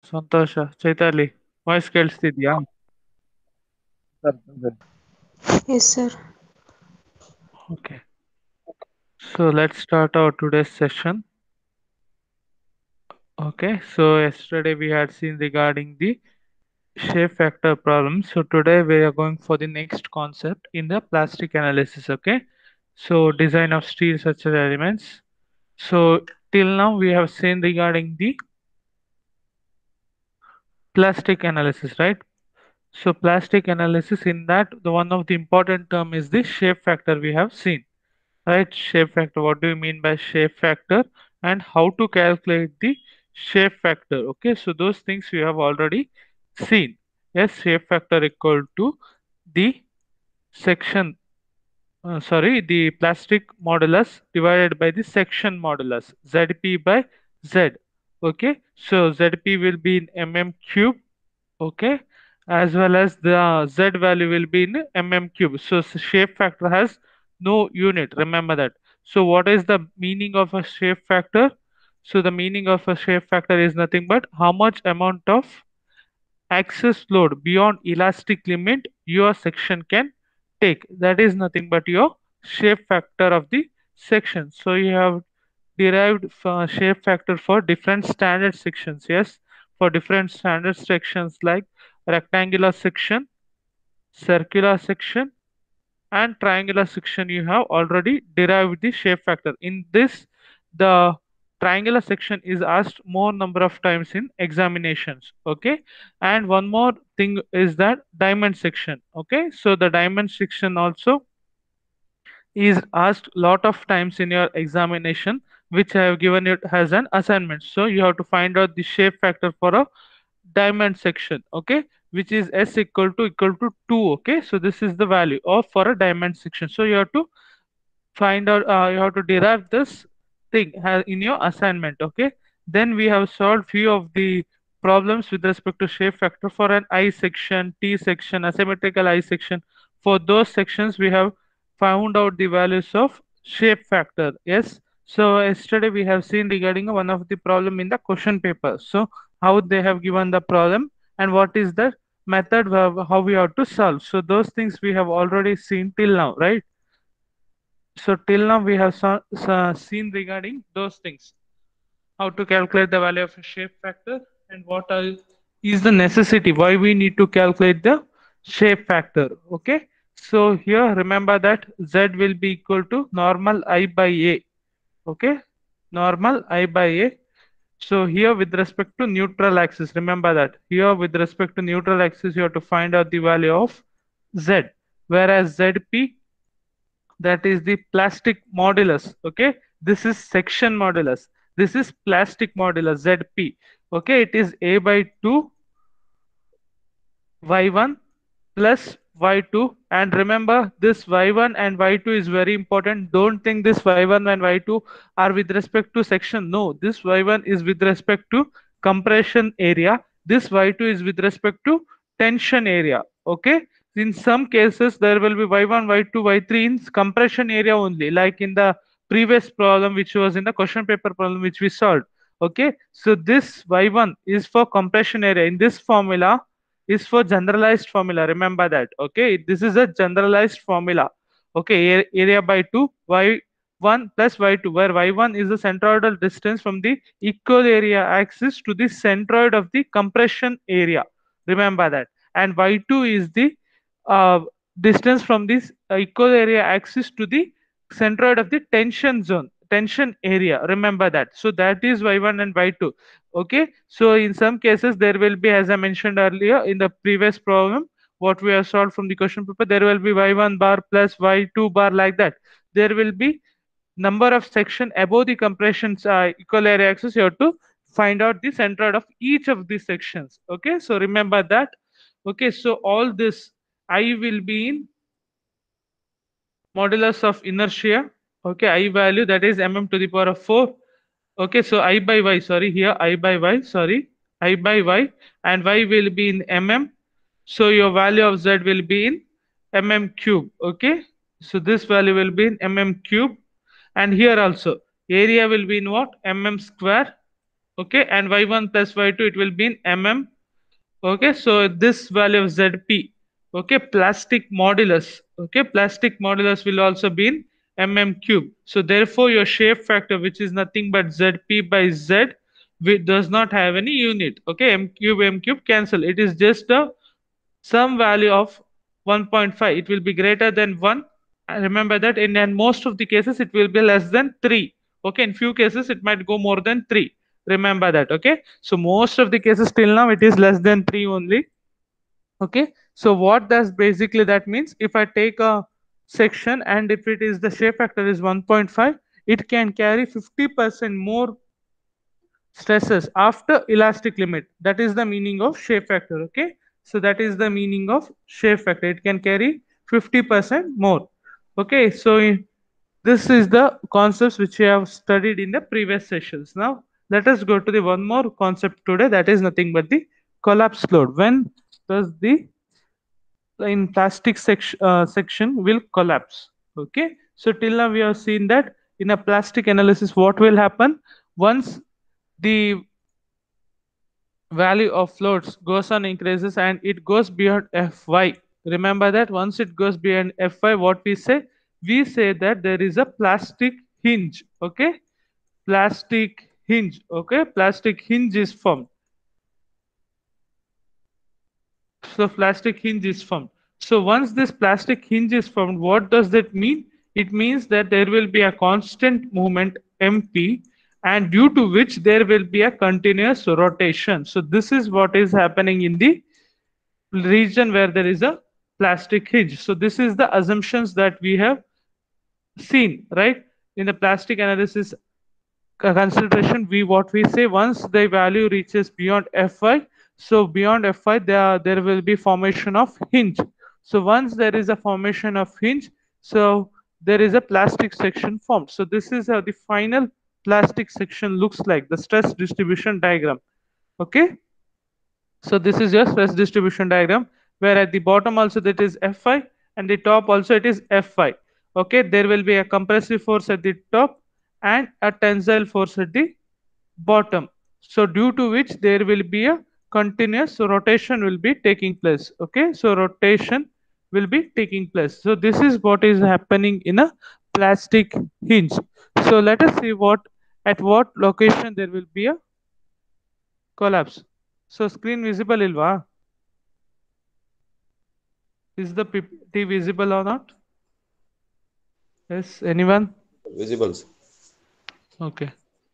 ಸಂತೋಷ. Chaitali voice ಕೇಳಿಸ್ತಿದ್ಯಾ? Yes, sir. Okay. So let's start our today's session. Okay. So yesterday we had seen regarding the shape factor problem. So today we are going for the next concept in the plastic analysis. Okay. So design of steel structural elements. So till now we have seen regarding the plastic analysis, right? So plastic analysis, in that the one of the important term is the shape factor we have seen. Right, shape factor. What do you mean by shape factor and how to calculate the shape factor? Okay, so those things we have already seen. Yes, shape factor equal to the section, the plastic modulus divided by the section modulus, ZP by Z. Okay, so ZP will be in mm cube. Okay, as well as the Z value will be in mm cube. So shape factor has no unit, remember that. So what is the meaning of a shape factor? So the meaning of a shape factor is nothing but how much amount of excess load beyond elastic limit your section can take. That is nothing but your shape factor of the section. So you have derived shape factor for different standard sections. Yes, for different standard sections like rectangular section, circular section, and triangular section, you have already derived the shape factor. In this, the triangular section is asked more number of times in examinations. Okay, and one more thing is that diamond section. Okay, so the diamond section also is asked lot of times in your examination, which I have given it as an assignment. So you have to find out the shape factor for a diamond section. Okay, which is s equal to 2. Okay, so this is the value of for a diamond section. So you have to find out, you have to derive this thing in your assignment. Okay, then we have solved few of the problems with respect to shape factor for an I section, T section, asymmetrical I section. For those sections we have found out the values of shape factor. Yes, so yesterday we have seen regarding one of the problem in the question paper. So how they have given the problem and what is the method how we have to solve. So those things we have already seen till now, right? So till now we have seen regarding those things, how to calculate the value of a shape factor and what is the necessity why we need to calculate the shape factor. Okay, so here remember that Z will be equal to normal I by A. Okay, normal I by A. So here with respect to neutral axis, remember that here with respect to neutral axis you have to find out the value of Z, whereas ZP, that is the plastic modulus. Okay, this is section modulus, this is plastic modulus ZP. Okay, it is A by 2 y1 plus y2, and remember this y1 and y2 is very important. Don't think this y1 and y2 are with respect to section. No, this y1 is with respect to compression area, this y2 is with respect to tension area. Okay, in some cases there will be y1, y2, y3 in compression area only, like in the previous problem which was in the question paper problem which we solved. Okay, so this y1 is for compression area. In this formula is for generalized formula, remember that. Okay, this is a generalized formula. Okay, area by 2 y1 plus y2, where y1 is the centroidal distance from the equal area axis to the centroid of the compression area, remember that. And y2 is the uh, distance from this equal area axis to the centroid of the tension zone, tension area, remember that. So that is y1 and y2. Okay, so in some cases there will be, as I mentioned earlier in the previous problem what we have solved from the question paper, there will be y1 bar plus y2 bar, like that. There will be number of section above the compression's equal area axis. You have to find out the centroid of each of these sections. Okay, so remember that. Okay, so all this I will be in modulus of inertia. Okay, I value, that is mm to the power of 4. Okay, so I by y, sorry, here I by y, sorry, I by y, and y will be in mm. So your value of Z will be in mm cube. Okay, so this value will be in mm cube, and here also area will be in what, mm square. Okay, and y1 plus y2 it will be in mm. Okay, so this value of zp, okay, plastic modulus, okay, plastic modulus will also be in cube. So therefore your shape factor, which is nothing but zp by z, which does not have any unit. Okay, m cube cancel, it is just a some value of 1.5, it will be greater than 1. Remember that in most of the cases it will be less than 3. Okay, in few cases it might go more than 3. Remember that. Okay, so most of the cases till now it is less than 3 only. Okay, so what does basically that means, if I take a section and if it is the shape factor is 1.5, it can carry 50% more stresses after elastic limit. That is the meaning of shape factor. Okay, so that is the meaning of shape factor, it can carry 50% more. Okay, so this is the concepts which we have studied in the previous sessions. Now let us go to the one more concept today, that is nothing but the collapse load. When does the in plastic section will collapse? Okay, so till now we have seen that in a plastic analysis what will happen once the value of floats goes on increases and it goes beyond fy. Remember that once it goes beyond fy, what we say that there is a plastic hinge. Okay, plastic hinge. Okay, plastic hinge is formed. So plastic hinge is formed. So once this plastic hinge is formed, what does that mean? It means that there will be a constant movement mp, and due to which there will be a continuous rotation. So this is what is happening in the region where there is a plastic hinge. So this is the assumptions that we have seen, right? In the plastic analysis consideration, we what we say, once the value reaches beyond fy, so beyond fy there will be formation of hinge. So once there is a formation of hinge, so there is a plastic section formed. So this is how the final plastic section looks like, the stress distribution diagram. Okay, so this is your stress distribution diagram, where at the bottom also that is Fi and the top also it is Fi. Okay, there will be a compressive force at the top and a tensile force at the bottom. So due to which there will be a continuous rotation will be taking place. Okay, so rotation will be taking place. So this is what is happening in a plastic hinge. So let us see what at what location there will be a collapse. So screen visible ilva? Is the PPT visible or not? Yes, anyone? Visible. Okay.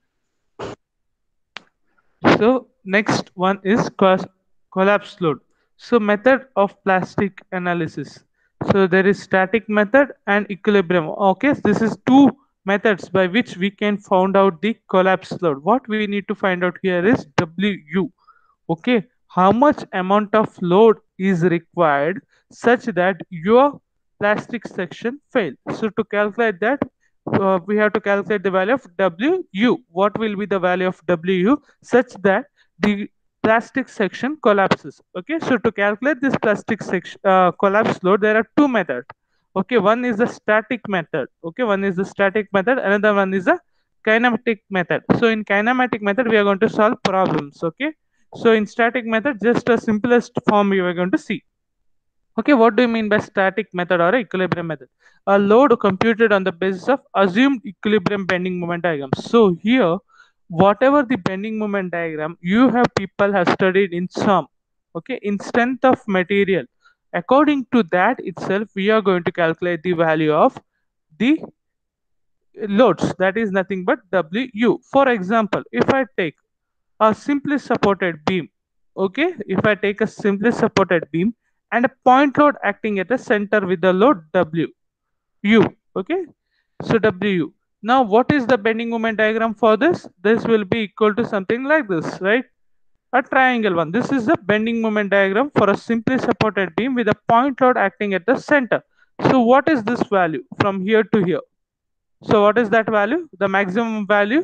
So next one is collapse load. So method of plastic analysis. So there is static method and equilibrium. Okay, this is two methods by which we can find out the collapse load. What we need to find out here is WU. Okay, how much amount of load is required such that your plastic section fail. So to calculate that, we have to calculate the value of WU. What will be the value of WU such that the plastic section collapses? Okay, so to calculate this plastic section collapse load, there are two methods. Okay, one is the static method. Okay, one is the static method, another one is a kinematic method. So in kinematic method we are going to solve problems. Okay, so in static method, just a simplest form you are going to see. Okay, what do you mean by static method or equilibrium method? A load computed on the basis of assumed equilibrium bending moment diagram. So here, whatever the bending moment diagram you have people have studied in some, okay, in strength of material. According to that itself, we are going to calculate the value of the loads. That is nothing but WU. For example, if I take a simply supported beam, okay, if I take a simply supported beam and a point load acting at the center with the load WU, okay, so WU. Now what is the bending moment diagram for this? This will be equal to something like this, right? A triangle one. This is the bending moment diagram for a simply supported beam with a point load acting at the center. So what is this value from here to here? So what is that value? The maximum value,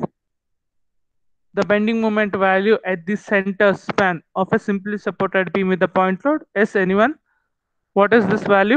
the bending moment value at the center span of a simply supported beam with a point load. Yes, anyone? What is this value?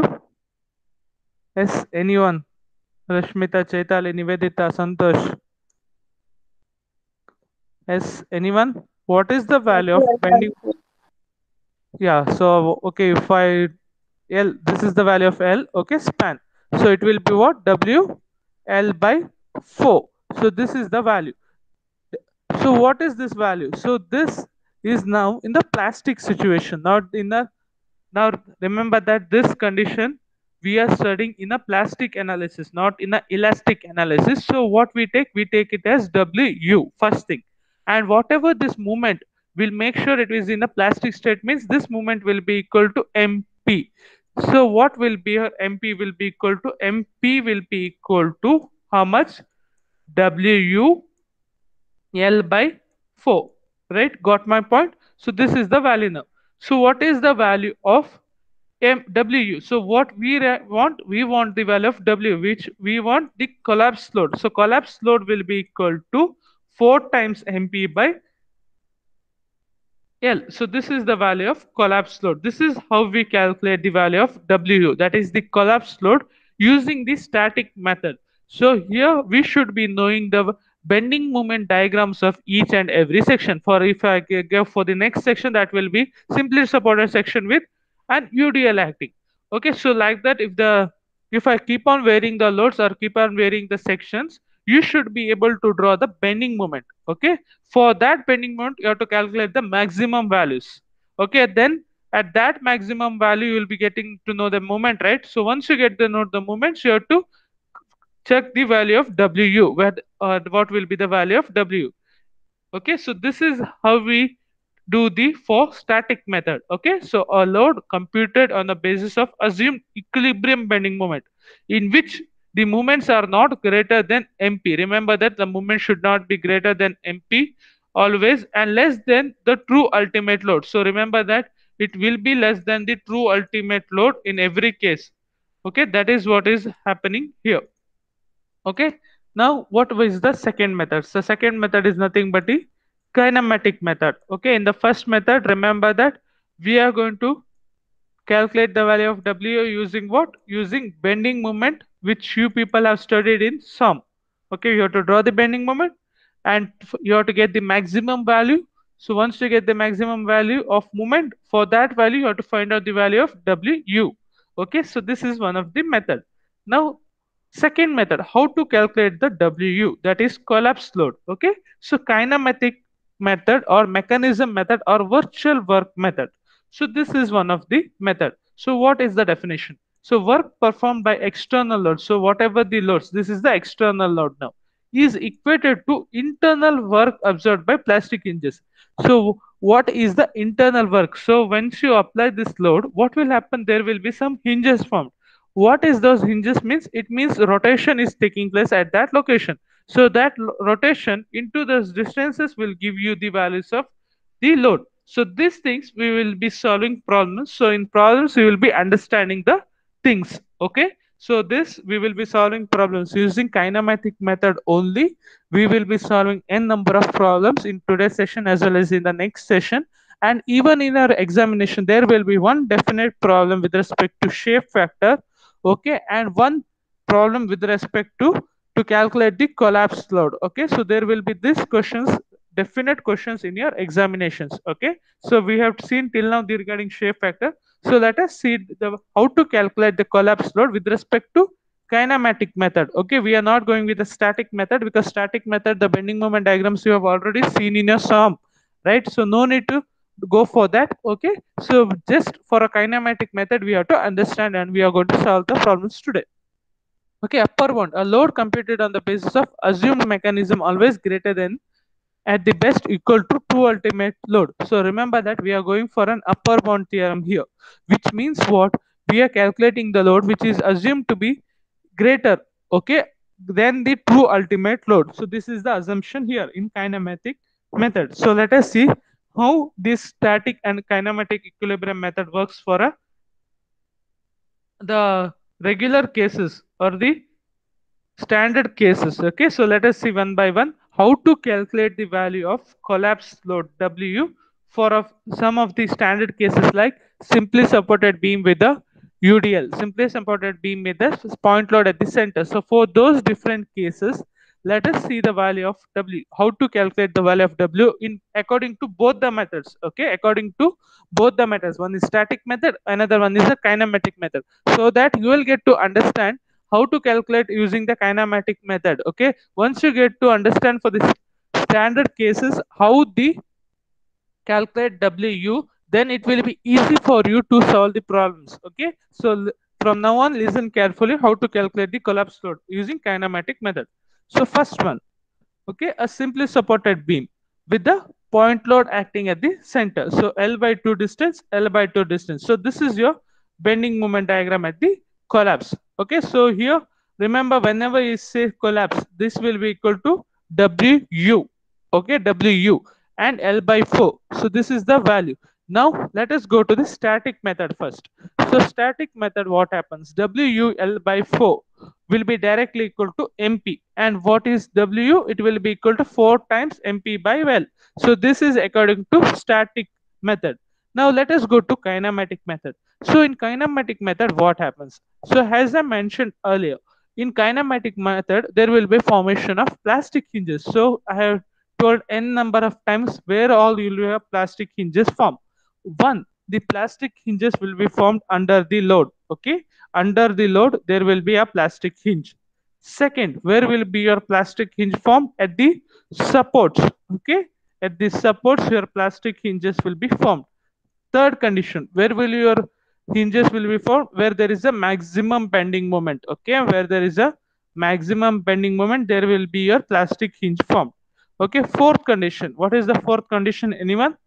Yes, anyone? Rashmita, Chaitali, Nivedita, Santosh. Yes, anyone? What is the value of W bending? Yeah, so okay, if I L, this is the value of L, okay, span. So it will be what? W L by 4. So this is the value. So what is this value? So this is now in the plastic situation, not in the. Now remember that this condition we are studying in a plastic analysis, not in a elastic analysis. So what we take it as W first thing, and whatever this movement, will make sure it is in a plastic state, means this movement will be equal to MP. So what will be here? MP will be equal to MP will be equal to how much? WU L by 4, right? Got my point? So this is the value now. So what is the value of MWU? So what want? We want the value of W, which we want the collapse load. So collapse load will be equal to 4 times MP by L. So this is the value of collapse load. This is how we calculate the value of W. That is the collapse load using the static method. So here we should be knowing the bending moment diagrams of each and every section. For if I give for the next section, that will be simply supported section with an UDL acting. Okay, so like that, if I keep on varying the loads or keep on varying the sections, you should be able to draw the bending moment. Okay, for that bending moment you have to calculate the maximum values. Okay, then at that maximum value you will be getting to know the moment, right? So once you get to know the moments, you have to check the value of W, where what will be the value of W. Okay, so this is how we do the for static method. Okay, so a load computed on the basis of assumed equilibrium bending moment, in which the moments are not greater than MP. Remember that the moment should not be greater than MP always, and less than the true ultimate load. So remember that it will be less than the true ultimate load in every case. Okay, that is what is happening here. Okay, now what was the second method? The second method is nothing but the kinematic method. Okay, in the first method, remember that we are going to calculate the value of W using what? Using bending moment, which you people have studied in SUM. Okay, you have to draw the bending moment, and you have to get the maximum value. So once you get the maximum value of moment, for that value you have to find out the value of WU. Okay, so this is one of the method. Now second method, how to calculate the WU, that is collapse load. Okay, so kinematic method or mechanism method or virtual work method. So this is one of the method. So what is the definition? So work performed by external load. So whatever the loads, this is the external load now, is equated to internal work absorbed by plastic hinges. So what is the internal work? So once you apply this load, what will happen? There will be some hinges formed. What is those hinges means? It means rotation is taking place at that location. So that rotation into those distances will give you the values of the load. So these things we will be solving problems. So in problems we will be understanding the things. Okay, so this we will be solving problems using kinematic method only. We will be solving n number of problems in today's session as well as in the next session. And even in our examination there will be one definite problem with respect to shape factor. Okay, and one problem with respect to calculate the collapse load. Okay, so there will be these questions, definite questions in your examinations. Okay, so we have seen till now the regarding shape factor. So let us see how to calculate the collapse load with respect to kinematic method. Okay, we are not going with the static method, because static method, the bending moment diagrams you have already seen in your SUM, right? So no need to go for that. Okay, so just for a kinematic method we have to understand, and we are going to solve the problems today. Okay, upper bound, a load computed on the basis of assumed mechanism always greater than, at the best, equal to true ultimate load. So remember that we are going for an upper bound theorem here, which means what? We are calculating the load which is assumed to be greater, okay, than the true ultimate load. So this is the assumption here in kinematic method. So let us see how this static and kinematic equilibrium method works for the regular cases or the standard cases. Okay, so let us see one by one how to calculate the value of collapse load W for some of the standard cases, like simply supported beam with a UDL, simply supported beam with a point load at the center. So for those different cases, let us see the value of W. How to calculate the value of W in according to both the methods. Okay, according to both the methods. One is static method, another one is a kinematic method. So that you will get to understand how to calculate using the kinematic method. Okay, once you get to understand for the standard cases how the calculate W, then it will be easy for you to solve the problems. Okay, so from now on, listen carefully how to calculate the collapse load using kinematic method. So first one, okay, a simply supported beam with the point load acting at the center. So L by 2 distance, L by 2 distance. So this is your bending moment diagram at the collapse. Okay, so here remember, whenever you say collapse, this will be equal to WU. Okay, WU and L by 4. So this is the value. Now let us go to the static method first. So static method, what happens? WU by 4 will be directly equal to MP. And what is W? It will be equal to 4 times MP by L. So this is according to static method. Now let us go to kinematic method. So in kinematic method, what happens? So as I mentioned earlier, in kinematic method, there will be formation of plastic hinges. So I have told n number of times where all you will have plastic hinges form. One, the plastic hinges will be formed under the load. Okay, under the load there will be a plastic hinge. Second, where will be your plastic hinge formed? At the supports. Okay, at the supports your plastic hinges will be formed. Third condition, where will your hinges will be formed? Where there is a maximum bending moment. Okay, where there is a maximum bending moment, there will be your plastic hinge formed. Okay, fourth condition, what is the fourth condition? Anyone?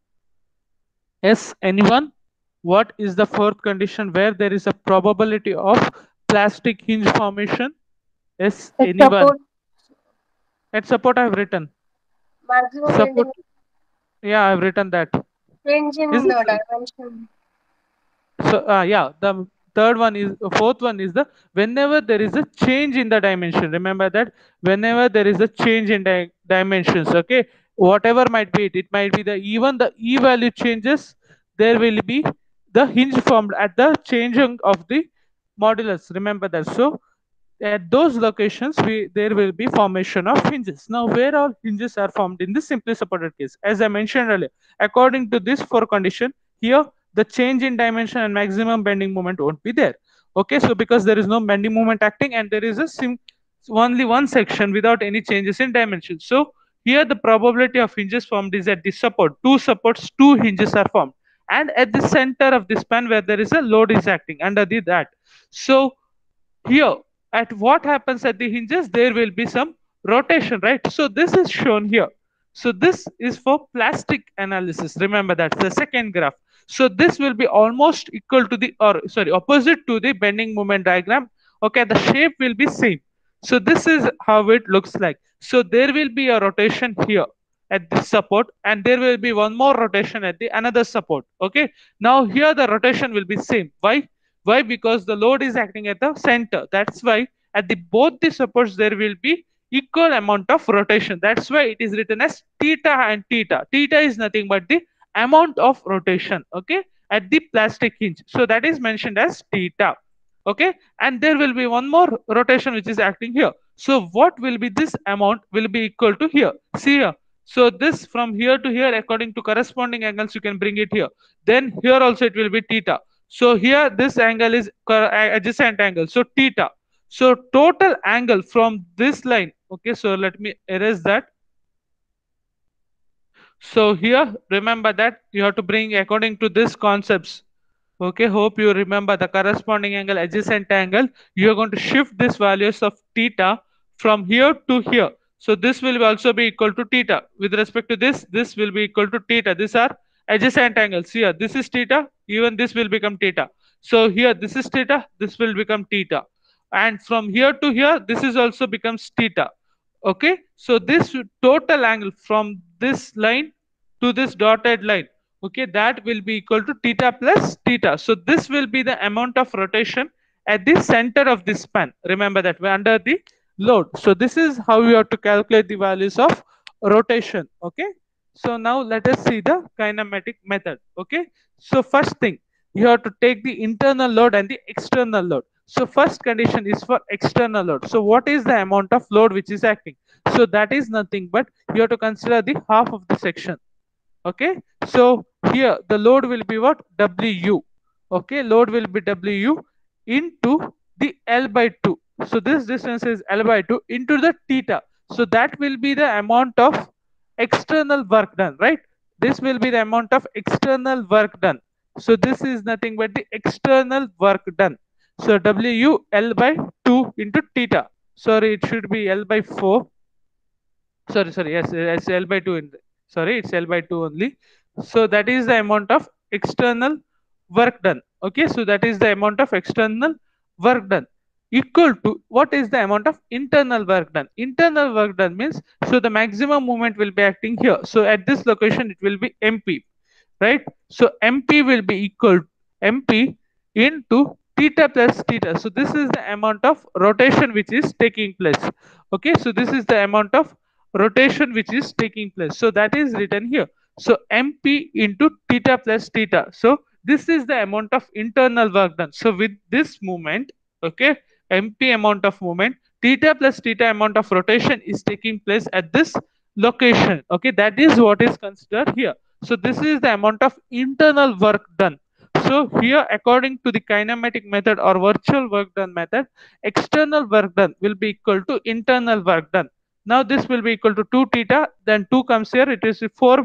Yes, anyone? What is the fourth condition where there is a probability of plastic hinge formation? Yes, It anyone? support At support I've written. maximum Support, bending yeah, I've written that. change Is in it? the dimension. So yeah, the third one is, fourth one is the whenever there is a change in the dimension. Remember that whenever there is a change in dimensions, okay, whatever might be it, it might be the even the E value changes, there will be the hinge formed at the changing of the modulus. Remember that. So at those locations, there will be formation of hinges. Now, where all hinges are formed in this simply supported case? As I mentioned earlier, according to this four condition, here the change in dimension and maximum bending moment won't be there. Okay, so because there is no bending moment acting and there is a only one section without any changes in dimension. So here the probability of hinges formed is at the support. Two supports, two hinges are formed. And at the center of the span where there is a load is acting under the that. So here at what happens at the hinges, there will be some rotation, right? So this is shown here. So this is for plastic analysis. Remember that's the second graph. So this will be almost equal to the, or sorry, opposite to the bending moment diagram. Okay, the shape will be same. So this is how it looks like. So there will be a rotation here at this support, and there will be one more rotation at the another support. Okay, now here the rotation will be same. Why? Because the load is acting at the center. That's why at the both the supports there will be equal amount of rotation. That's why it is written as theta and theta. Theta is nothing but the amount of rotation. Okay, at the plastic hinge. So that is mentioned as theta. Okay, and there will be one more rotation which is acting here. So what will be this amount will be equal to here. See here. So this from here to here according to corresponding angles you can bring it here. Then here also it will be theta. So here this angle is adjacent angle. So theta. So total angle from this line. Okay, so let me erase that. So here remember that you have to bring according to this concepts. Okay, hope you remember the corresponding angle, adjacent angle. You are going to shift this values of theta from here to here. So this will also be equal to theta. With respect to this will be equal to theta. These are adjacent angles. Here, this is theta. Even this will become theta. So here, this is theta. This will become theta. And from here to here, this is also becomes theta. Okay. So this total angle from this line to this dotted line, okay, that will be equal to theta plus theta. So this will be the amount of rotation at the center of this span. Remember that we're under the load. So this is how you have to calculate the values of rotation. Okay, so now let us see the kinematic method. Okay, so first thing, you have to take the internal load and the external load. So first condition is for external load. So what is the amount of load which is acting? So that is nothing but you have to consider the half of the section. Okay, so here the load will be what? W. Okay, load will be W into the L by 2. So this distance is L by 2 into the theta. So that will be the amount of external work done, right? This will be the amount of external work done. So this is nothing but the external work done. So W L by 2 into theta. Sorry, it should be L by 4. Sorry, yes, it's L by 2 in sorry, it's L by 2 only. So that is the amount of external work done. Okay, so that is the amount of external work done equal to what is the amount of internal work done. Internal work done means, so the maximum movement will be acting here, so at this location it will be MP, right? So MP will be equal MP into theta plus theta. So this is the amount of rotation which is taking place. Okay, so this is the amount of rotation which is taking place. So that is written here. So MP into theta plus theta. So this is the amount of internal work done. So with this movement, okay, MP amount of movement, theta plus theta amount of rotation is taking place at this location. Okay, that is what is considered here. So this is the amount of internal work done. So here, according to the kinematic method or virtual work done method, external work done will be equal to internal work done. Now this will be equal to 2 theta, then 2 comes here, it is 4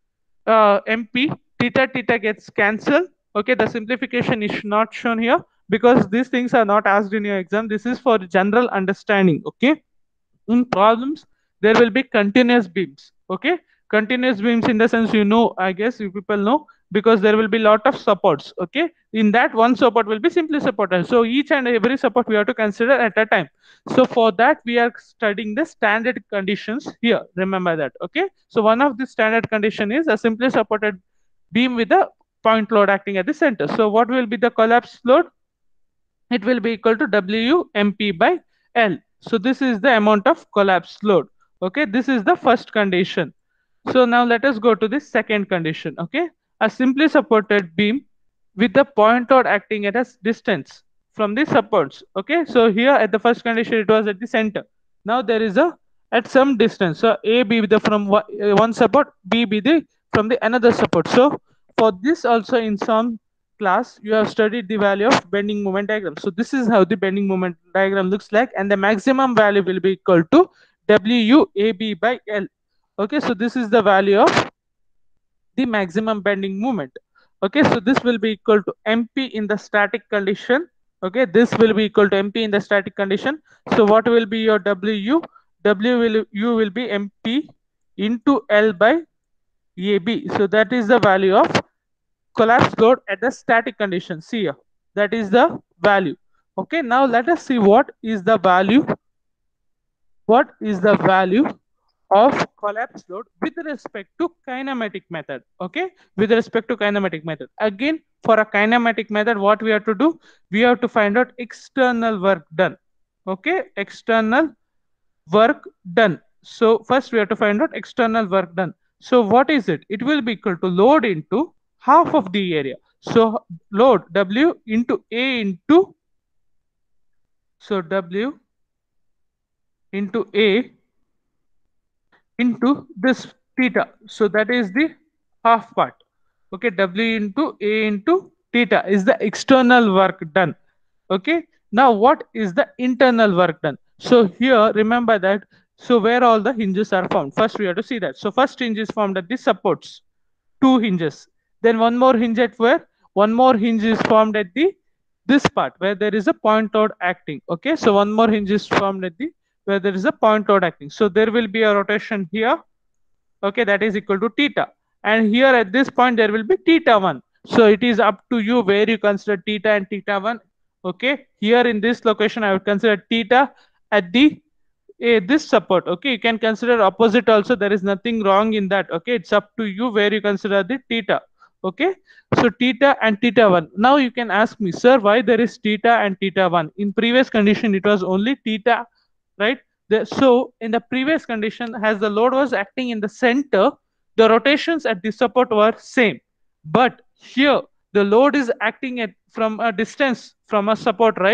MP, theta gets cancelled. Okay, the simplification is not shown here because these things are not asked in your exam. This is for general understanding. Okay, in problems there will be continuous beams. Okay, continuous beams in the sense, you know, I guess you people know, because there will be lot of supports. Okay, in that one support will be simply supported, so each and every support we have to consider at a time. So for that we are studying the standard conditions here, remember that. Okay, so one of the standard condition is a simply supported beam with a point load acting at the center. So what will be the collapse load? It will be equal to WMP by L. So this is the amount of collapse load. Okay, this is the first condition. So now let us go to the second condition. Okay, a simply supported beam with the point load acting at a distance from the supports. Okay, so here at the first condition it was at the center. Now there is a at some distance. So A be the from one support, B be the from the another support. So for this also in some class you have studied the value of bending moment diagram. So this is how the bending moment diagram looks like, and the maximum value will be equal to WAB by L. Okay, so this is the value of the maximum bending moment. Okay, so this will be equal to MP in the static condition. Okay, this will be equal to MP in the static condition. So what will be your W? W will be MP into L by AB. So that is the value of collapse load at the static condition. See here, that is the value. Okay, now let us see what is the value. What is the value of collapse load with respect to kinematic method? Okay, with respect to kinematic method, again for a kinematic method what we have to do, we have to find out external work done. Okay, external work done. So first we have to find out external work done. So what is it? It will be equal to load into half of the area. So load W into A into, so W into A into this theta. So that is the half part. Okay, W into A into theta is the external work done. Okay, now what is the internal work done? So here remember that, so where all the hinges are found, first we have to see that. So first hinge is formed at the supports, two hinges, then one more hinge at where, one more hinge is formed at the this part where there is a point load acting. Okay, so one more hinge is formed at the where there is a point load acting. So there will be a rotation here. Okay, that is equal to theta, and here at this point there will be theta 1. So it is up to you where you consider theta and theta 1. Okay, here in this location I would consider theta at the this support. Okay, you can consider opposite also, there is nothing wrong in that. Okay, it's up to you where you consider the theta. Okay, so theta and theta 1. Now you can ask me, sir, why there is theta and theta 1? In previous condition it was only theta, right? So in the previous condition, as the load was acting in the center, the rotations at the support were same. But here the load is acting at from a distance from a support, right?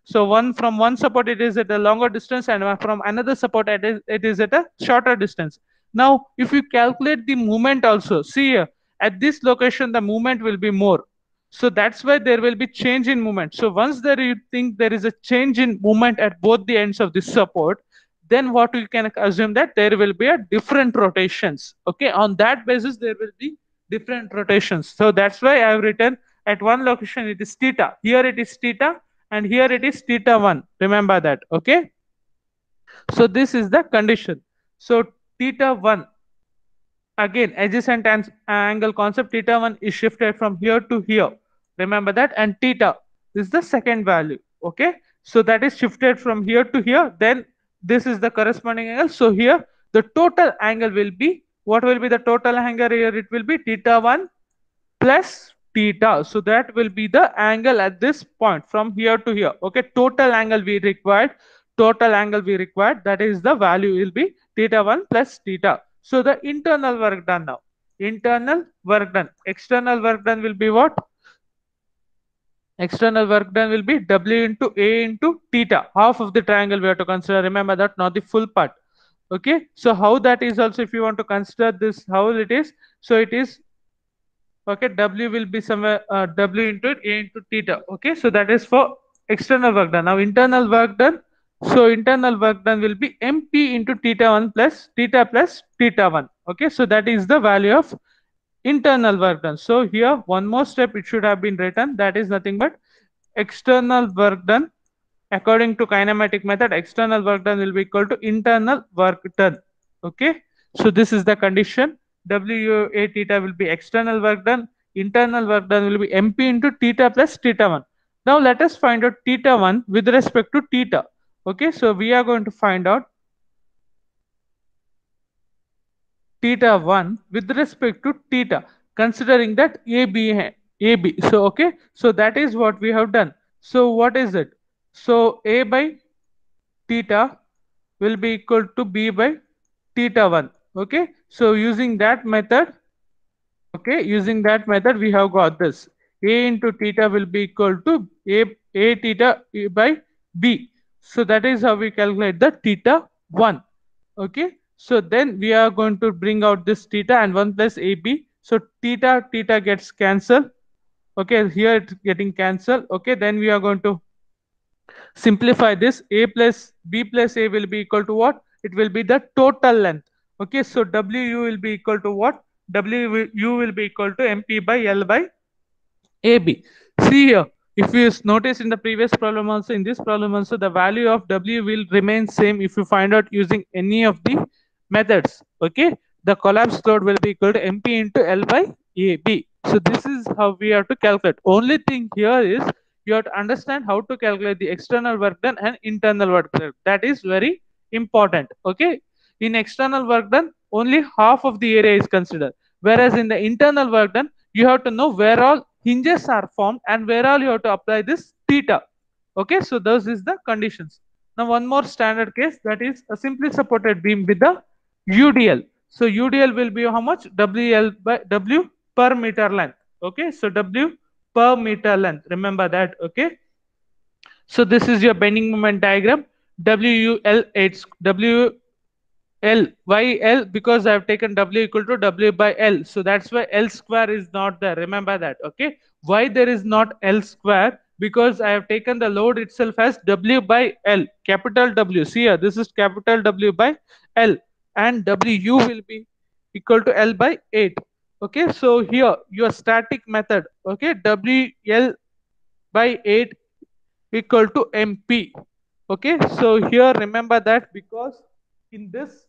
So one from one support it is at a longer distance, and from another support it is at a shorter distance. Now if you calculate the movement also, see here, at this location the movement will be more. So that's why there will be change in movement. So once there you think there is a change in movement at both the ends of this support, then what we can assume that there will be a different rotations. Okay, on that basis there will be different rotations. So that's why I have written at one location it is theta, here it is theta, and here it is theta 1. Remember that. Okay, so this is the condition. So theta 1, again adjacent angle concept, theta 1 is shifted from here to here. Remember that. And theta is the second value. Okay, so that is shifted from here to here, then this is the corresponding angle. So here the total angle will be, what will be the total angle here? It will be theta 1 plus theta. So that will be the angle at this point from here to here. Okay, total angle we required, that is the value will be theta 1 plus theta. So the internal work done now, internal work done, external work done will be what? External work done will be W into A into theta, half of the triangle we have to consider. Remember that, not the full part. Okay, so how that is also, if you want to consider this, how it is, so it is, okay, W will be somewhere W into A into theta. Okay, so that is for external work done. Now internal work done, so internal work done will be MP into theta 1 plus theta 1. Okay, so that is the value of internal work done. So here one more step it should have been written, that is nothing but external work done. According to kinematic method, external work done will be equal to internal work done. Okay, so this is the condition. WA theta will be external work done, internal work done will be MP into theta plus theta 1. Now let us find out theta 1 with respect to theta. Okay, so we are going to find out theta 1 with respect to theta, considering that AB. So okay, so that is what we have done. So what is it? So A by theta will be equal to B by theta 1. Okay, so using that method, okay, using that method we have got this. A into theta will be equal to A theta by B. So that is how we calculate the theta 1. Okay, so then we are going to bring out this theta and 1 plus AB. So theta gets cancelled. Okay, here it's getting cancelled. Okay, then we are going to simplify this. A plus B plus A will be equal to what? It will be the total length. Okay, so WU will be equal to what? WU will be equal to MP by L by AB. See here, if you notice in the previous problem also, in this problem also, the value of W will remain same if you find out using any of the methods. Okay, the collapse load will be equal to MP into L by AB. So this is how we have to calculate. Only thing here is you have to understand how to calculate the external work done and internal work done. That is very important. Okay, in external work done, only half of the area is considered, whereas in the internal work done, you have to know where all hinges are formed and where all you have to apply this theta. Okay, so those is the conditions. Now one more standard case, that is a simply supported beam with the UDL. So UDL will be how much? WL by W per meter length. Okay, so W per meter length, remember that. Okay, so this is your bending moment diagram. WL8 W L. Why L? Because I have taken W equal to W by L. So that's why L square is not there. Remember that. Okay. Why there is not L square? Because I have taken the load itself as W by L. Capital W. See here. This is capital W by L. And WU will be equal to L by 8. Okay. So here your static method. Okay. WL by 8 equal to MP. Okay. So here remember that, because in this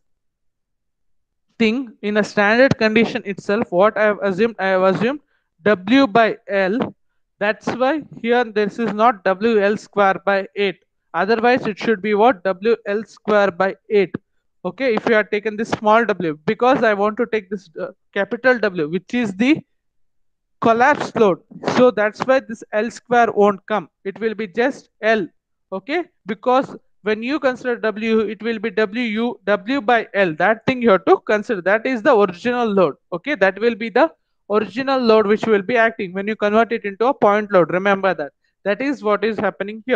thing, in a standard condition itself, what I have assumed W by L. That's why here this is not WL square by 8. Otherwise it should be what? WL square by 8. Okay, if you are taken this small w, because I want to take this capital W, which is the collapse load. So that's why this L square won't come. It will be just L. Okay, because when you consider W, it will be W by L. That thing you have to consider. That is the original load. Okay, that will be the original load which will be acting when you convert it into a point load. Remember that. That is what is happening here.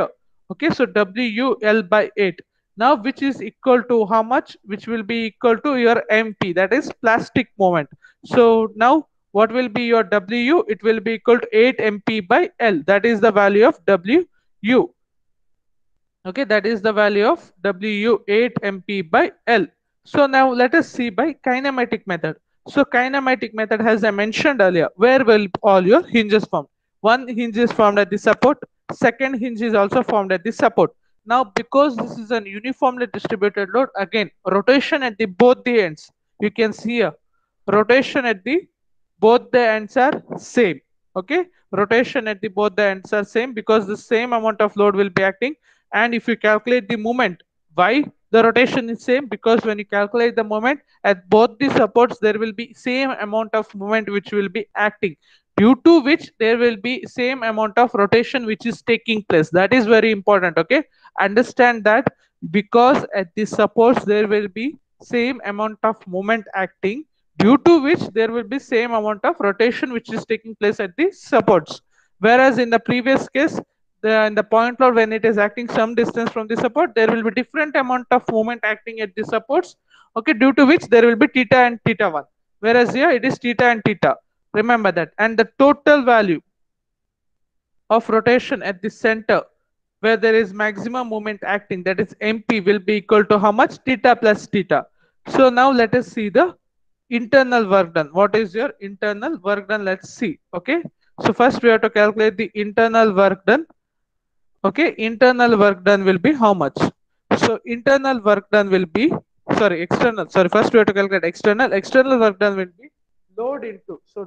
Okay, so WL by 8. Now, which is equal to how much? Which will be equal to your MP, that is plastic moment. So now, what will be your W? It will be equal to 8 MP by L. That is the value of WU. Okay, that is the value of W 8 MP by L. So now let us see by kinematic method. So kinematic method, as I mentioned earlier, where will all your hinges form? One hinge is formed at the support, second hinge is also formed at the support. Now because this is an uniformly distributed load, again rotation at the both the ends. You can see here rotation at the both the ends are same. Okay, rotation at the both the ends are same because the same amount of load will be acting. And if you calculate the moment, why the rotation is same? Because when you calculate the moment at both the supports, there will be same amount of moment which will be acting, due to which there will be same amount of rotation which is taking place. That is very important. Okay, understand that, because at the supports there will be same amount of moment acting, due to which there will be same amount of rotation which is taking place at the supports. Whereas in the previous case, in the point load, when it is acting some distance from the support, there will be different amount of moment acting at the supports. Okay, due to which there will be theta and theta 1, whereas here it is theta and theta. Remember that. And the total value of rotation at the center where there is maximum moment acting, that is MP, will be equal to how much? Theta plus theta. So now let us see the internal work done. What is your internal work done? Let's see. Okay, so first we have to calculate the internal work done. Okay, internal work done will be how much? So internal work done will be, sorry, external, sorry, first we have to calculate external work done will be load into, so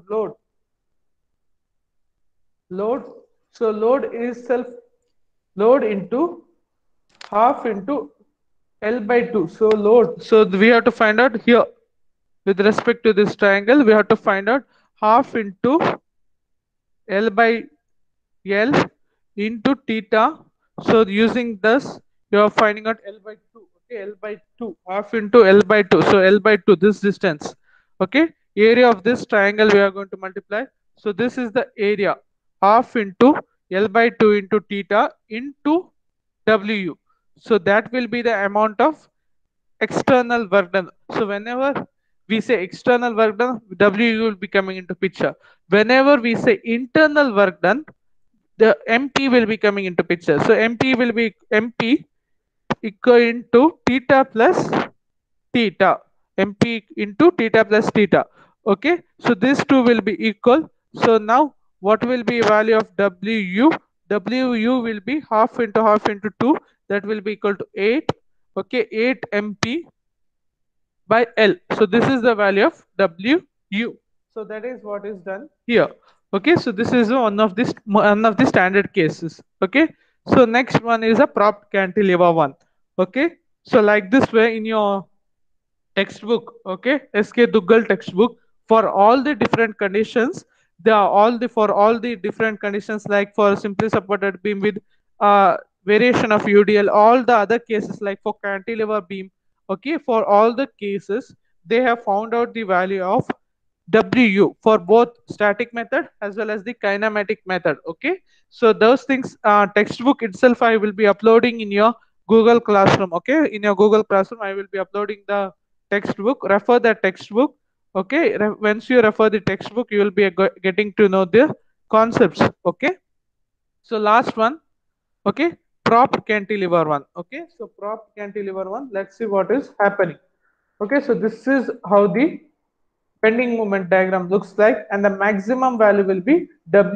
load, so load is self, load into half into L by 2. So load, so we have to find out here with respect to this triangle, we have to find out half into L by L into theta. So using this, you are finding out L by 2. Okay, L by 2, half into L by 2. So L by 2, this distance. Okay, area of this triangle we are going to multiply. So this is the area, half into L by 2 into theta into W. So that will be the amount of external work done. So whenever we say external work done, W will be coming into picture. Whenever we say internal work done, the MP will be coming into picture. So MP will be MP equal into theta plus theta. MP into theta plus theta. Okay, so these two will be equal. So now what will be value of WU? WU will be half into 2. That will be equal to 8. Okay, 8 MP by L. So this is the value of WU. So that is what is done here. Okay, so this is one of the standard cases. Okay, so next one is a prop cantilever one. Okay, so like this way in your textbook, okay, SK Duggal textbook, for all the different conditions, they are all the, for all the different conditions, like for simply supported beam with variation of UDL, all the other cases like for cantilever beam, okay, for all the cases they have found out the value of WU for both static method as well as the kinematic method. Okay, so those things, textbook itself I will be uploading in your Google Classroom. Okay, in your Google Classroom I will be uploading the textbook. Refer the textbook. Okay, once you refer the textbook, you will be getting to know the concepts. Okay, so last one. Okay, prop cantilever one. Okay, so prop cantilever one, let's see what is happening. Okay, so this is how the bending moment diagram looks like, and the maximum value will be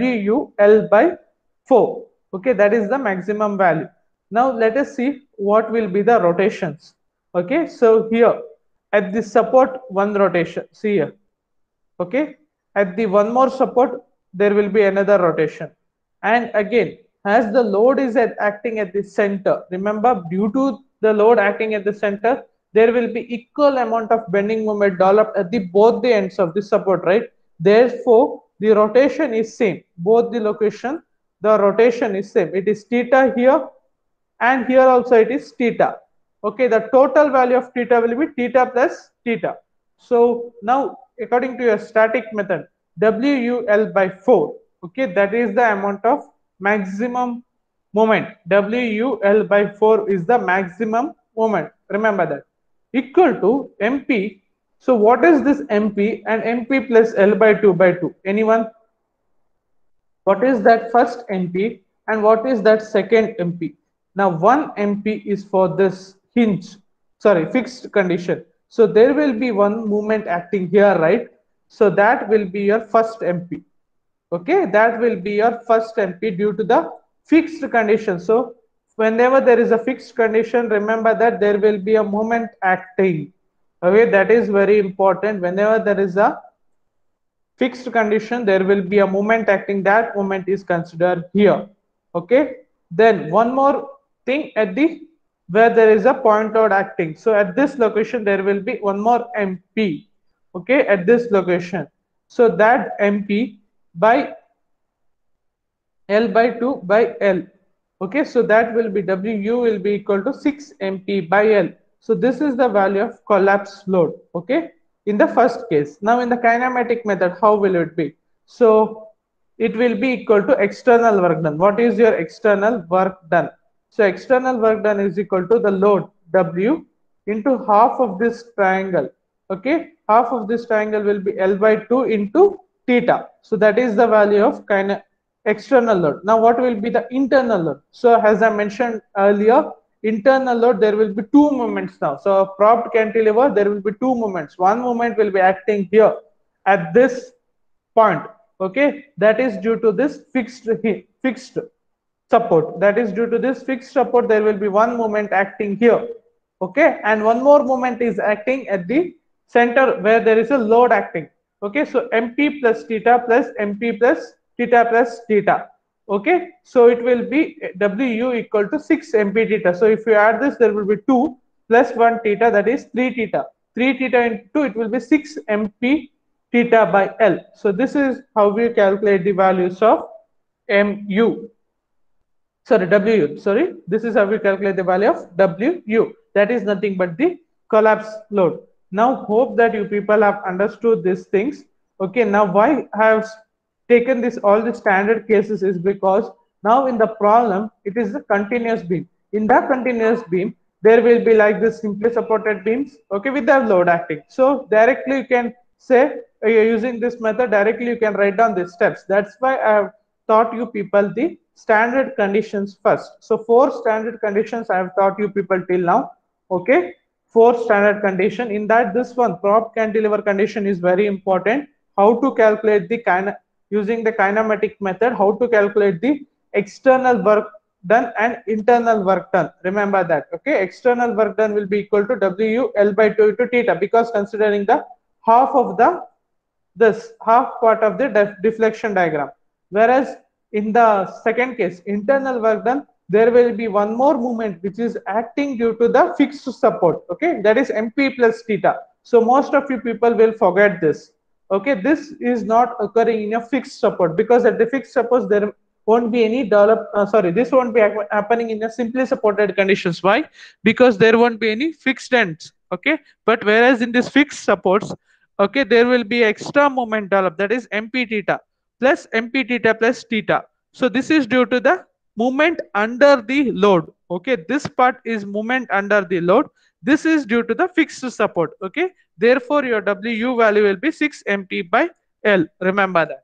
WUL by 4. Okay, that is the maximum value. Now let us see what will be the rotations. Okay, so here at the support, one rotation, see here. Okay, at the one more support there will be another rotation. And again, as the load is acting at the center, remember, due to the load acting at the center, there will be equal amount of bending moment developed at the both the ends of the support, right? Therefore the rotation is same, both the location, the rotation is same. It is theta here, and here also it is theta. Okay, the total value of theta will be theta plus theta. So now according to your static method, WUL by 4, okay, that is the amount of maximum moment. WUL by 4 is the maximum moment. Remember that. Equal to MP. So what is this MP and MP plus L by 2 by 2? Anyone? What is that first MP and what is that second MP? Now 1 MP is for this hinge, sorry, fixed condition. So there will be one movement acting here, right? So that will be your first MP. Okay, that will be your first MP due to the fixed condition. So whenever there is a fixed condition, remember that there will be a moment acting. Okay, that is very important. Whenever there is a fixed condition, there will be a moment acting. That moment is considered here. Okay, then one more thing, at the where there is a point out acting, so at this location there will be one more MP. Okay, at this location, so that MP by L by 2 by L. Okay, so that will be WU will be equal to 6 MP by L. So this is the value of collapse load. Okay, in the first case. Now in the kinematic method, how will it be? So it will be equal to external work done. What is your external work done? So external work done is equal to the load W into half of this triangle. Okay, half of this triangle will be L by 2 into theta. So that is the value of external load. Now what will be the internal load? So as I mentioned earlier, internal load, there will be two moments now. So propped cantilever, there will be two moments. One moment will be acting here at this point. Okay, that is due to this fixed support. That is due to this fixed support, there will be one moment acting here. Okay, and one more moment is acting at the center where there is a load acting. Okay, so MP plus theta plus MP plus theta plus theta. Okay, so it will be WU equal to 6 MP theta. So if you add this, there will be 2 plus 1 theta, that is 3 theta. 3 theta into 2, it will be 6 MP theta by L. So this is how we calculate the values of MU. Sorry, WU. Sorry, this is how we calculate the value of WU. That is nothing but the collapse load. Now, hope that you people have understood these things. Okay, now why I have taken this all the standard cases is because now in the problem it is a continuous beam. In the continuous beam, there will be like this simply supported beams. Okay, with the load acting. So directly you can say using this method directly you can write down these steps. That's why I have taught you people the standard conditions first. So four standard conditions I have taught you people till now. Okay, four standard condition. In that, this one prop cantilever condition is very important. How to calculate the using the kinematic method, how to calculate the external work done and internal work done. Remember that. Okay, external work done will be equal to W L by 2 into theta, because considering the half of the this half part of the deflection diagram. Whereas in the second case, internal work done, there will be one more movement which is acting due to the fixed support. Okay, that is MP plus theta. So most of you people will forget this. Okay, this is not occurring in a fixed support, because at the fixed support there won't be any this won't be happening in a simply supported conditions. Why? Because there won't be any fixed ends. Okay, but whereas in this fixed supports, okay, there will be extra moment developed, that is MP theta plus MP theta plus theta. So this is due to the movement under the load. Okay, this part is movement under the load. This is due to the fixed support. Okay, therefore your WU value will be 6 MP by L. Remember that.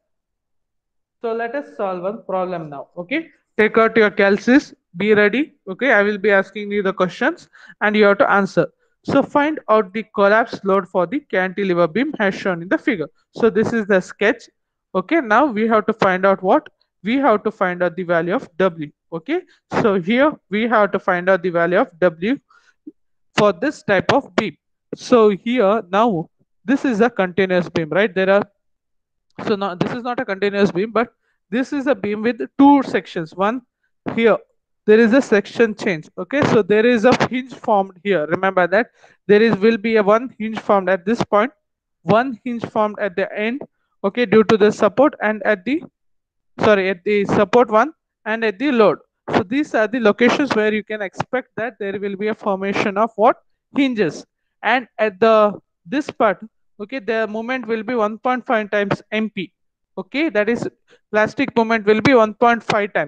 So let us solve one problem now. Okay, take out your calculus, be ready. Okay, I will be asking you the questions and you have to answer. So find out the collapse load for the cantilever beam as shown in the figure. So this is the sketch. Okay, now we have to find out what? We have to find out the value of W. Okay, so here we have to find out the value of W for this type of beam. So here now this is a continuous beam, right? There are, so now this is not a continuous beam, but this is a beam with two sections. One here, there is a section change. Okay, so there is a hinge formed here. Remember that there is will be a one hinge formed at this point, one hinge formed at the end. Okay, due to the support and at the, sorry, at the support one and at the load. So these are the locations where you can expect that there will be a formation of what? Hinges. And at the this part, okay, the moment will be 1.5 times MP. Okay, that is plastic moment will be 1.5 times.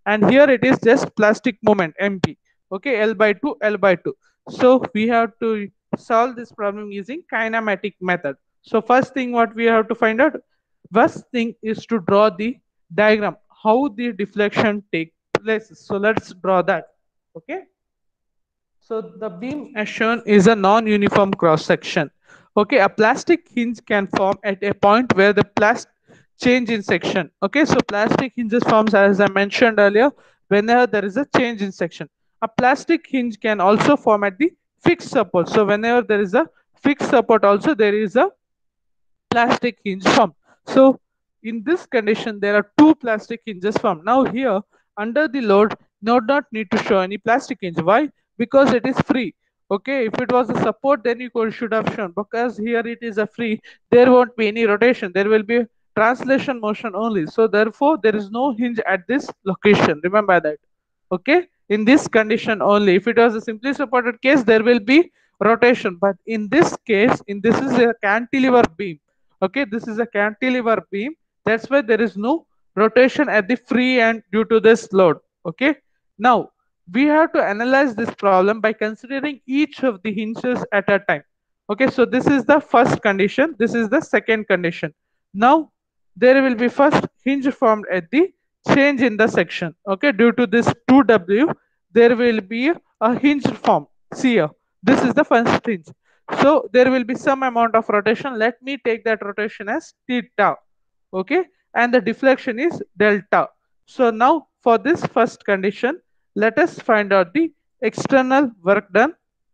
and here it is just plastic moment mp. Okay, L by 2, L by 2. So we have to solve this problem using kinematic method. So first thing what we have to find out, first thing is to draw the diagram how the deflection take place. So let's draw that. Okay, so the beam as shown is a non-uniform cross section. Okay, a plastic hinge can form at a point where the plastic change in section. Okay, so plastic hinges forms as I mentioned earlier whenever there is a change in section. A plastic hinge can also form at the fixed support. So whenever there is a fixed support also there is a plastic hinge formed. So in this condition, there are two plastic hinges formed. Now here, under the load, not need to show any plastic hinge. Why? Because it is free. Okay, if it was a support, then you should have shown. Because here it is a free, there won't be any rotation. There will be translation motion only. So therefore, there is no hinge at this location. Remember that. Okay, in this condition only. If it was a simply supported case, there will be rotation. But in this case, in this is a cantilever beam. Okay, this is a cantilever beam, that's why there is no rotation at the free end due to this load. Okay, now we have to analyze this problem by considering each of the hinges at a time. Okay, so this is the first condition, this is the second condition. Now there will be first hinge formed at the change in the section. Okay, due to this 2w there will be a hinge formed. See here, this is the first hinge. So there will be some amount of rotation. Let me take that rotation as theta. Okay, and the deflection is delta. So now for this first condition, let us find out the external work done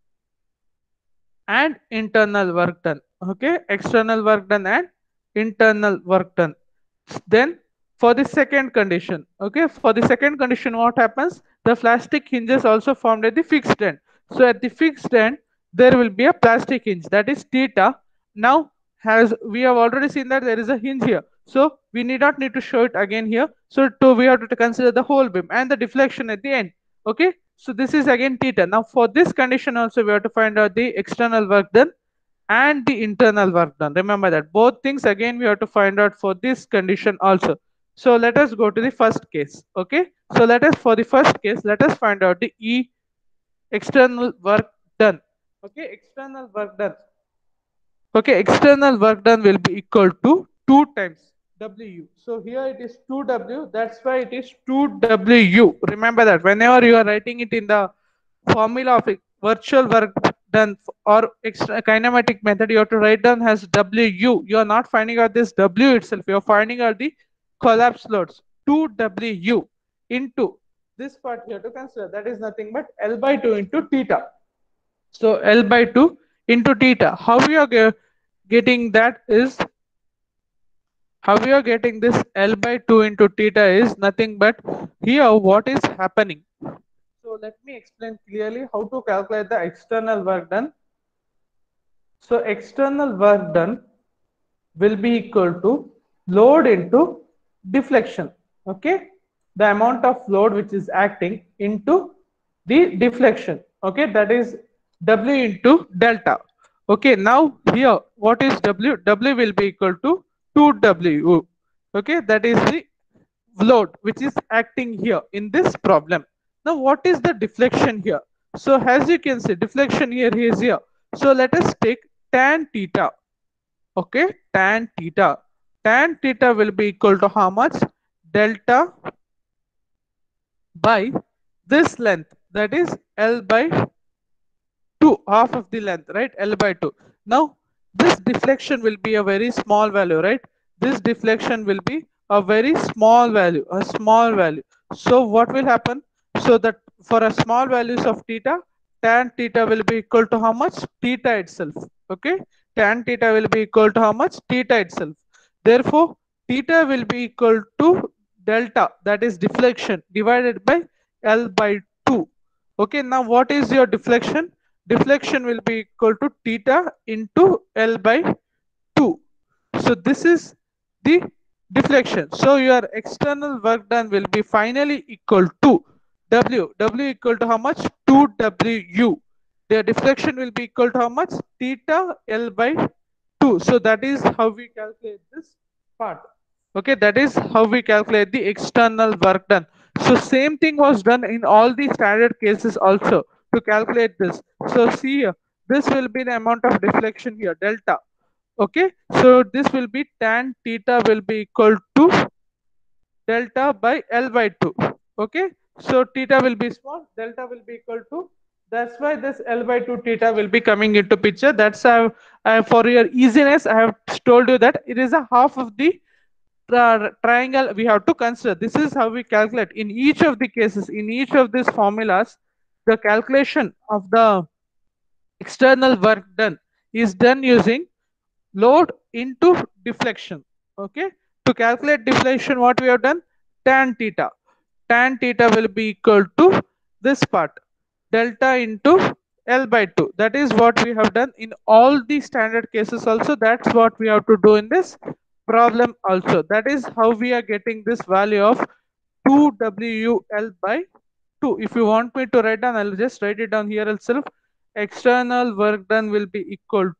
and internal work done. Okay, external work done and internal work done. Then for the second condition, okay, for the second condition, what happens? The plastic hinges also formed at the fixed end. So at the fixed end, there will be a plastic hinge, that is theta. Now, as we have already seen that there is a hinge here, so we need not need to show it again here. So we have to consider the whole beam and the deflection at the end. Okay, so this is again theta. Now for this condition also we have to find out the external work done and the internal work done. Remember that both things again we have to find out for this condition also. So let us go to the first case. Okay, so let us, for the first case, let us find out the E external work done. Okay, external work done. Okay, external work done will be equal to 2 times W. So here it is 2W, that's why it is 2W. Remember that whenever you are writing it in the formula of virtual work done or extra kinematic method, you have to write down as W. You are not finding out this W itself, you are finding out the collapse loads. 2W into this part here to consider, that is nothing but L by 2 into theta. So L by 2 into theta. How we are getting that is, how we are getting this L by 2 into theta is nothing but here what is happening. So let me explain clearly how to calculate the external work done. So external work done will be equal to load into deflection. Okay, the amount of load which is acting into the deflection. Okay, that is W into delta. Okay, now here what is W? W will be equal to 2W. Okay, that is the load which is acting here in this problem. Now what is the deflection here? So as you can see, deflection here is here. So let us take tan theta. Okay, tan theta. Tan theta will be equal to how much? Delta by this length, that is L by 2, half of the length, right? L by 2. Now this deflection will be a very small value, right? This deflection will be a very small value, a small value. So what will happen? So that for a small values of theta, tan theta will be equal to how much? Theta itself. Okay, tan theta will be equal to how much? Theta itself. Therefore theta will be equal to delta, that is deflection, divided by L by 2. Okay, now what is your deflection? Deflection will be equal to theta into L by 2. So this is the deflection. So your external work done will be finally equal to W. W equal to how much? 2W. The deflection will be equal to how much? Theta L by 2. So that is how we calculate this part. Okay, that is how we calculate the external work done. So same thing was done in all the standard cases also to calculate this. So see here, this will be the amount of deflection here, delta. Okay, so this will be tan theta will be equal to delta by L by 2. Okay, so theta will be small, delta will be equal to, that's why this L by 2 theta will be coming into picture. That's how for your easiness I have told you that it is a half of the triangle we have to consider. This is how we calculate in each of the cases, in each of these formulas. The calculation of the external work done is done using load into deflection. Okay, to calculate deflection, what we have done, tan theta, tan theta will be equal to this part, delta into L by 2. That is what we have done in all the standard cases also. That's what we have to do in this problem also. That is how we are getting this value of 2WL by 2. If you want me to write down, I'll just write it down here itself. External work done will be equal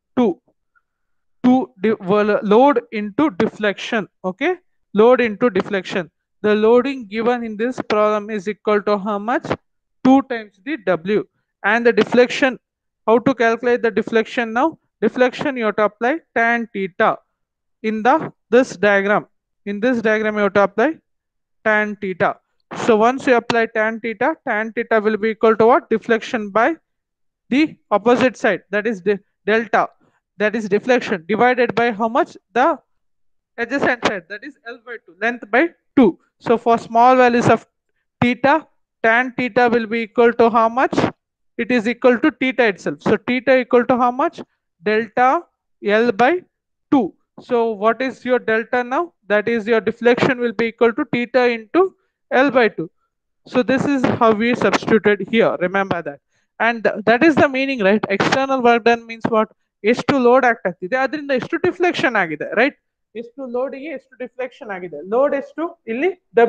to load into deflection. Okay, load into deflection. The loading given in this problem is equal to how much, 2 times the W. And the deflection, how to calculate the deflection? Now deflection you have to apply tan theta in the this diagram. In this diagram you have to apply tan theta. So once you apply tan theta will be equal to what, deflection by the opposite side, that is delta, that is deflection, divided by how much, the adjacent side, that is L by 2, length by 2. So for small values of theta, tan theta will be equal to how much, it is equal to theta itself. So theta equal to how much, delta L by 2. So what is your delta now, that is your deflection will be equal to theta into L by 2. So this is how we substituted here, remember that. And that is the meaning, right? External work done means what, ಎಷ್ಟು load act ಆಗ್ತಿದೆ ಅದರಿಂದ ಎಷ್ಟು deflection ಆಗಿದೆ, right? ಎಷ್ಟು ಲೋಡ್ಗೆ ಎಷ್ಟು deflection ಆಗಿದೆ, load ಎಷ್ಟು ಇಲ್ಲಿ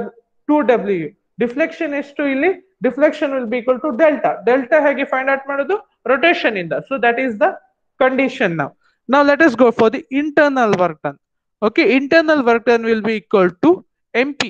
2W, ಡಿಫ್ಲೆಕ್ಷನ್ ಎಷ್ಟು ಇಲ್ಲಿ, deflection will be equal to delta. Delta ಹೇಗೆ ಫೈಂಡ್ ಔಟ್ ಮಾಡೋದು, ರೊಟೇಷನ್ ಇಂದ. So that is the condition. now let us go for the internal work done. Okay, internal work done will be equal to MP.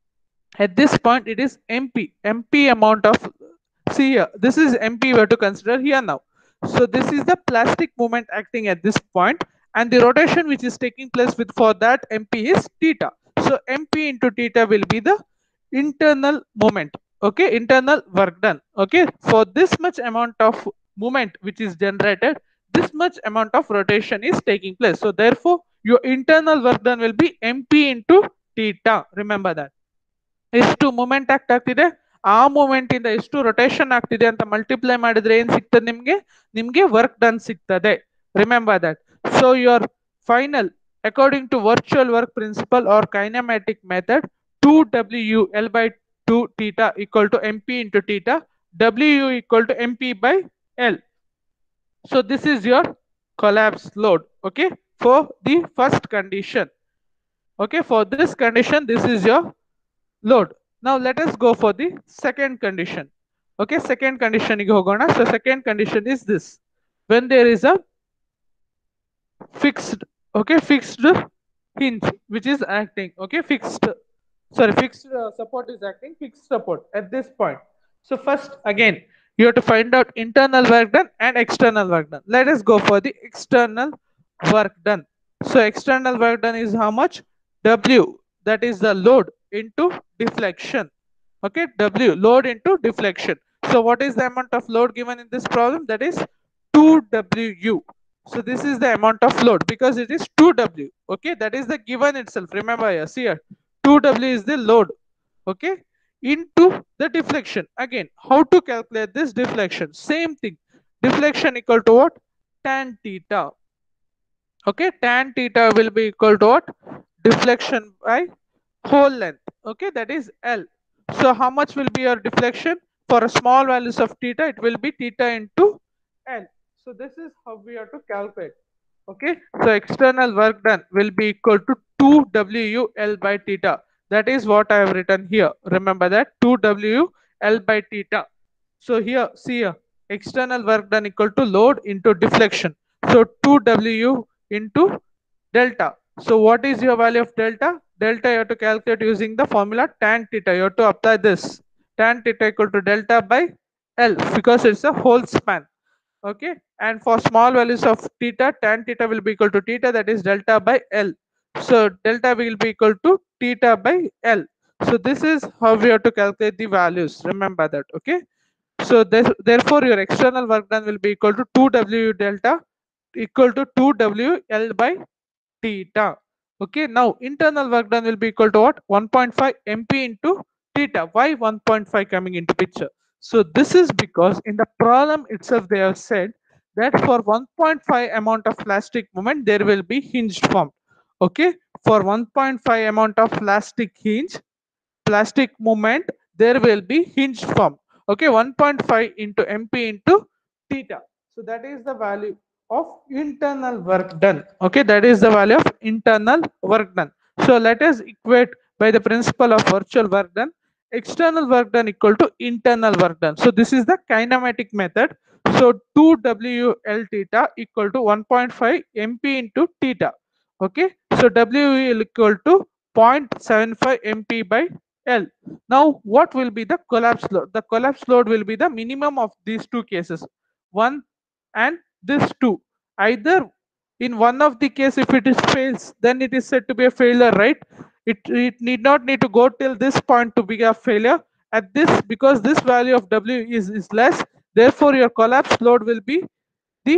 At this point it is MP amount of, see here, this is MP we have to consider here now. So this is the plastic movement acting at this point, and the rotation which is taking place with for that MP is theta. So MP into theta will be the internal moment. Okay, internal work done. Okay, for this much amount of movement which is generated, this much amount of rotation is taking place. So therefore your internal work done will be MP into theta. Remember that. ಎಷ್ಟು moment ಆಗ್ತಿದೆ, ಆ moment ಇಂದ ಎಷ್ಟು rotation ಆಗ್ತಿದೆ ಅಂತ multiply ಮಾಡಿದ್ರೆ ಏನ್ ಸಿಗ್ತದೆ ನಿಮ್ಗೆ, ನಿಮ್ಗೆ ವರ್ಕ್ ಡನ್ ಸಿಗ್ತದೆ. Remember that. So your final, according to virtual work principle or kinematic method, 2W L by 2 theta equal to MP into theta, W equal to MP by L. So this is your collapse load. Okay, for the first condition. Okay, for this condition this is your load. Now let us go for the second condition. Okay, second condition ಗೆ ಹೋಗೋಣ. So second condition is this: when there is a fixed, okay, fixed hinge which is acting, okay, fixed support is acting, fixed support at this point. So first again you have to find out internal work done and external work done. Let us go for the external work done. So external work done is how much, W, that is the load into deflection. Okay, W, load into deflection. So what is the amount of load given in this problem, that is 2W. So this is the amount of load because it is 2W. Okay, that is the given itself. Remember here, see here, 2W is the load. Okay, into the deflection. Again, how to calculate this deflection, same thing, deflection equal to what, tan theta. Okay, tan theta will be equal to what, deflection by whole length. Okay, that is L. So how much will be your deflection for a small values of theta, it will be theta into L. So this is how we have to calculate. Okay, so external work done will be equal to 2W L by theta. That is what I have written here. Remember that, 2W L by theta. So here, see here, external work done equal to load into deflection. So 2W into delta. So what is your value of delta? delta you have to calculate using the formula tan theta. You have to apply this tan theta equal to delta by L because it's a whole span. Okay, and for small values of theta, tan theta will be equal to theta, that is delta by L. So delta will be equal to theta by L. So this is how we have to calculate the values. Remember that. Okay. So therefore your external work done will be equal to 2W delta equal to 2WL by theta. Okay, now internal work done will be equal to what? 1.5 MP into theta. Why 1.5 coming into picture? So this is because in the problem itself they have said that for 1.5 amount of plastic moment there will be hinge formed. Okay, for 1.5 amount of plastic moment there will be hinge form. Okay, 1.5 into mp into theta. So that is the value of internal work done. Okay, that is the value of internal work done. So let us equate by the principle of virtual work done, external work done equal to internal work done. So this is the kinematic method. So 2WL theta equal to 1.5 mp into theta. Okay, so W equal to 0.75 mp by L. Now, what will be the collapse load? The collapse load will be the minimum of these two cases, one and this two. Either in one of the case, if it is fails, then it is said to be a failure, right? It need not need to go till this point to be a failure. At this, because this value of W is less, therefore your collapse load will be the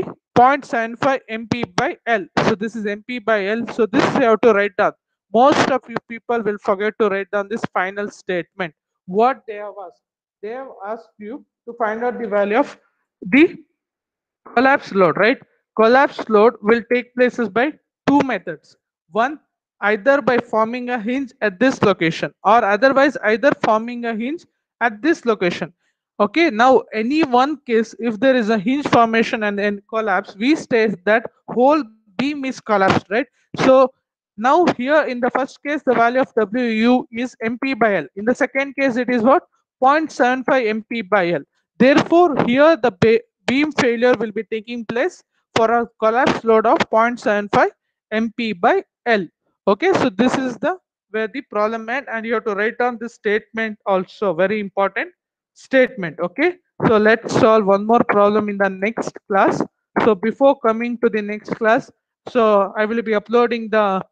0.75 mp by L. So this is mp by L. So this you have to write down. Most of you people will forget to write down this final statement. What they have asked? They have asked you to find out the value of the collapse load, right? Collapse load will take places by two methods. One, either by forming a hinge at this location, or otherwise either forming a hinge at this location. Okay, now any one case, if there is a hinge formation and then collapse, we state that whole beam is collapsed, right? So now here in the first case, the value of WU is MP by L. In the second case, it is what? 0.75 MP by L. Therefore, here the beam failure will be taking place for a collapse load of 0.75 MP by L. Okay, so this is the where the problem end, and you have to write down this statement also, very important statement. Okay, so let's solve one more problem in the next class. So before coming to the next class, so I will be uploading the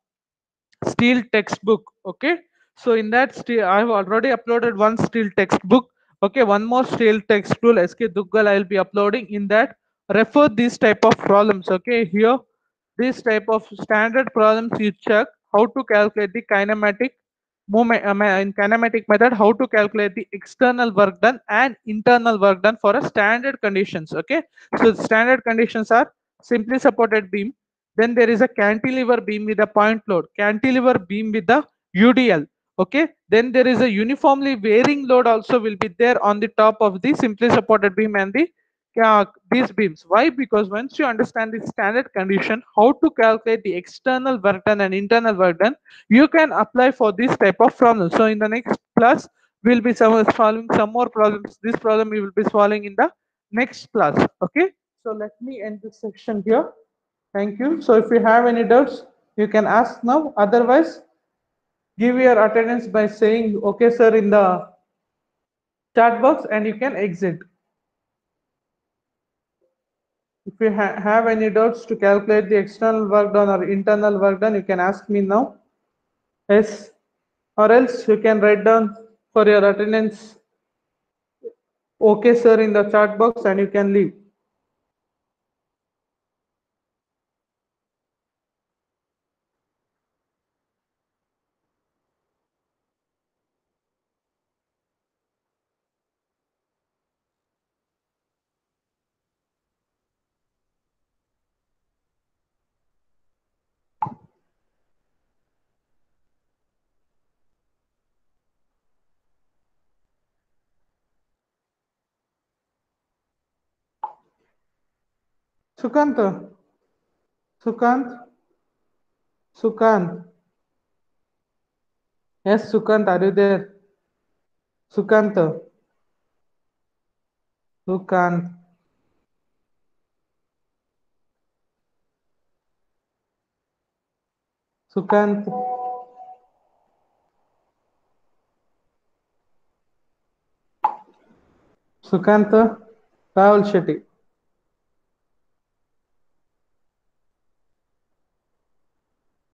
steel textbook. Okay, so in that steel I have already uploaded one steel textbook. Okay, one more steel textbook SK Duggal I will be uploading. In that, refer these type of problems. Okay, here this type of standard problems you check how to calculate the kinematic movement in kinematic method, how to calculate the external work done and internal work done for a standard conditions. Okay, so the standard conditions are simply supported beam, then there is a cantilever beam with a point load, cantilever beam with the UDL. Okay, then there is a uniformly varying load also will be there on the top of the simply supported beam and the these beams. Why? Because once you understand the standard condition, how to calculate the external work done and internal work done, you can apply for this type of problem. So in the next class, we'll be solving some more problems. This problem we will be solving in the next class. Okay, so let me end this section here. Thank you. So if you have any doubts, you can ask now. Otherwise, give your attendance by saying okay, sir, in the chat box, and you can exit. If you have any doubts to calculate the external work done or internal work done, you can ask me now. Yes, or else you can write down for your attendance. Okay, sir, in the chat box, and you can leave. Sukant, Sukant, Sukant. Yes, Sukant, are you there? Sukant, Sukant, Sukant. Sukanta Rahul Shetty.